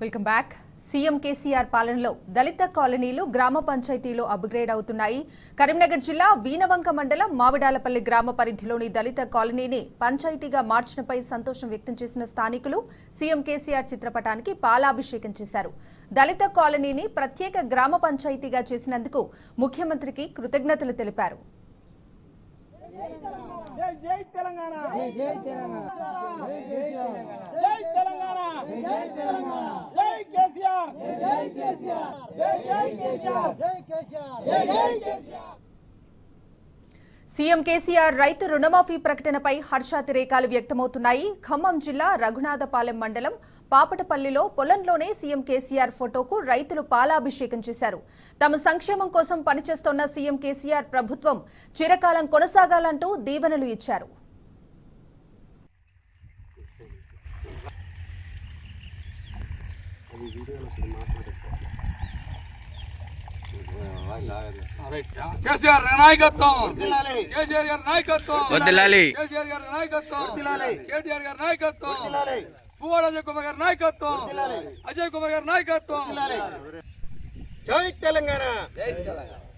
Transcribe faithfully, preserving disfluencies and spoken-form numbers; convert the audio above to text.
Welcome back. CM KCR పాలనలో దళిత కాలనీలు గ్రామ పంచాయతీలో అప్గ్రేడ్ అవుతున్నాయి. కరీంనగర్ జిల్లా వీనవంక మండలం మావిడాలపల్లి గ్రామ పరిధిలోని దళిత కాలనీని పంచాయతీగా మార్చినపై సంతోషం వ్యక్తం చేసిన స్థానికులు సీఎం కేసీఆర్ చిత్రపటానికి పాలాభిషేకం చేశారు. దళిత కాలనీని ప్రత్యేక గ్రామ పంచాయతీగా చేసినందుకు ముఖ్యమంత్రికి కృతజ్ఞతలు తెలిపారు. జై జై తెలంగాణ జై జై తెలంగాణ జై తెలంగాణ జై తెలంగాణ జై కేసీఆర్ జై కేసీఆర్ జై జై కేసీఆర్ జై కేసీఆర్ జై జై కేసీఆర్. సీఎం కేసీఆర్ రైతు రుణమాఫీ ప్రకటనపై హర్షాతిరేకాలు వ్యక్తమవుతున్నాయి. ఖమ్మం జిల్లా రఘునాథపాలెం మండలం పాపటపల్లిలో పొలంలోనే సీఎం కేసీఆర్ ఫోటోకు రైతులు పాలాభిషేకం చేశారు. తమ సంక్షేమం కోసం పనిచేస్తోన్న సీఎం కేసీఆర్ ప్రభుత్వం చిరకాలం కొనసాగాలంటూ దీవెనలు ఇచ్చారు. కేసీఆర్ నాయకత్వం కేసీఆర్ గారి నాయకత్వం వదిలాలి కేసీఆర్ గారి నాయకత్వం కేటీఆర్ గారి నాయకత్వం పువ్వాడ అజయ్ కుమార్ గారి నాయకత్వం అజయ్ కుమార్ గారి నాయకత్వం జై తెలంగాణ జై తెలంగాణ.